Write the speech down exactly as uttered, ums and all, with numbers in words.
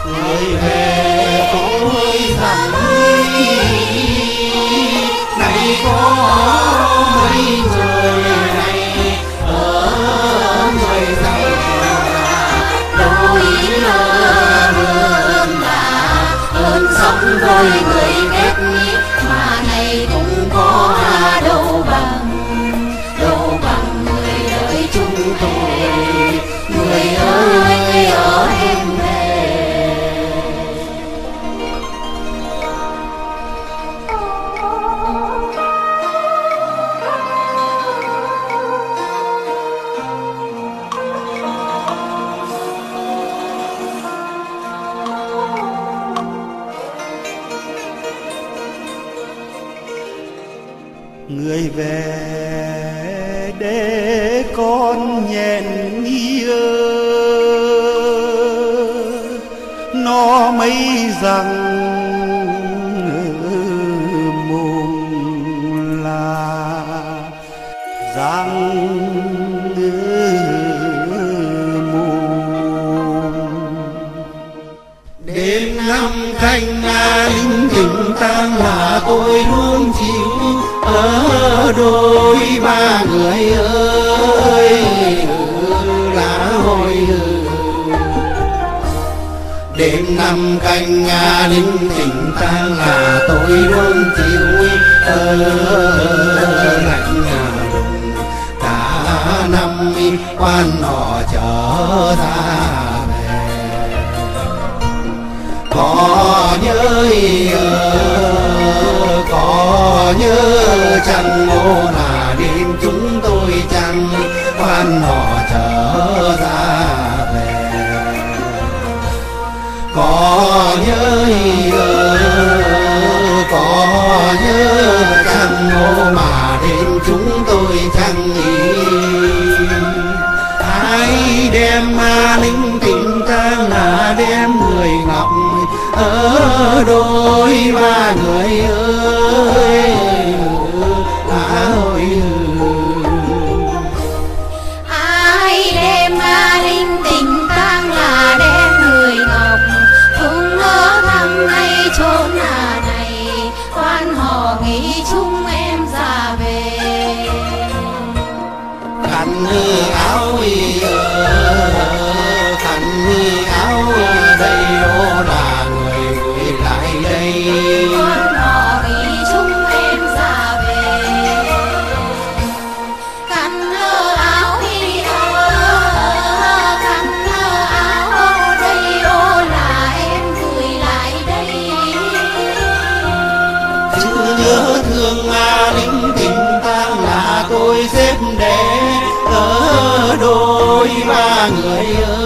người về cõi rằng này có mấy người này ở người rằng đôi hơn là hơn sống với người ghét mà này cũng có đâu bằng đâu bằng người đợi chúng tôi. Người ơi người ở em về. người về để con nhẹn nhia nó mấy rằng mùng là rằng mùng đêm năm canh linh thỉnh tang là tôi luôn chịu ở đôi ba người ơi lá hồi đêm năm canh linh thỉnh tang là tôi luôn chịu ở lạnh lùng cả năm quan họ trở ra về có nhớ có nhớ chăng ô là đêm chúng tôi chăng quan họ trở ra về có nhớ có nhớ chăng ô mà đêm chúng tôi chăng ai đem ma linh tình tang là đem người ngọc ở đôi ba người ơi à ôi ai đem ma linh tình tang là đem người ngọc không ngỡ thăm hay chốn hà này quan họ nghĩ chúng em ra về khăn áo khăn áo đây đó là người gửi lại đây quan họ nghĩ chúng em ra về khăn áo hi khăn áo đây ô là em gửi lại đây chữ nhớ thương ma linh tình tang là tôi xếp để ở đôi ba người ơi